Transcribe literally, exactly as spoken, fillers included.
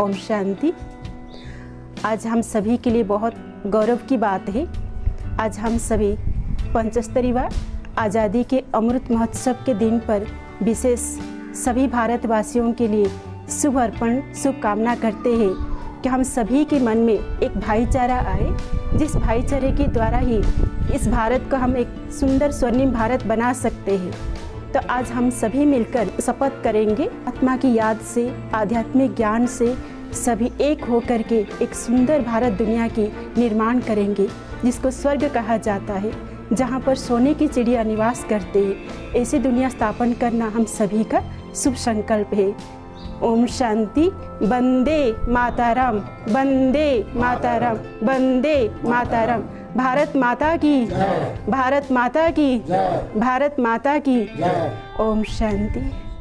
ओम शांति। आज हम सभी के लिए बहुत गौरव की बात है। आज हम सभी पचहत्तरवीं आज़ादी के अमृत महोत्सव के दिन पर विशेष सभी भारतवासियों के लिए शुभ अर्पण शुभकामना करते हैं कि हम सभी के मन में एक भाईचारा आए, जिस भाईचारे के द्वारा ही इस भारत को हम एक सुंदर स्वर्णिम भारत बना सकते हैं। तो आज हम सभी मिलकर शपथ करेंगे, आत्मा की याद से, आध्यात्मिक ज्ञान से सभी एक होकर के एक सुंदर भारत दुनिया की निर्माण करेंगे, जिसको स्वर्ग कहा जाता है, जहाँ पर सोने की चिड़िया निवास करते हैं। ऐसी दुनिया स्थापन करना हम सभी का शुभ संकल्प है। ओम शांति। वंदे मातरम, वंदे मातरम, वंदे मातरम। भारत माता की, भारत माता की, भारत माता की। ओम शांति।